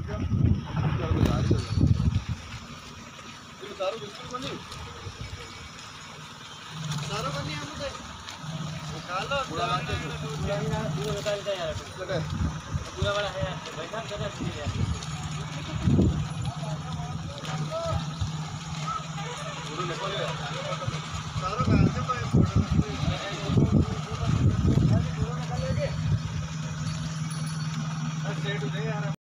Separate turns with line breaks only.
दारू बिस्कुट बनी दारू बनी हम तो निकालो पूरा निकाल दे यार पूरा बड़ा है बैठा कर दे यार पूरा निकाल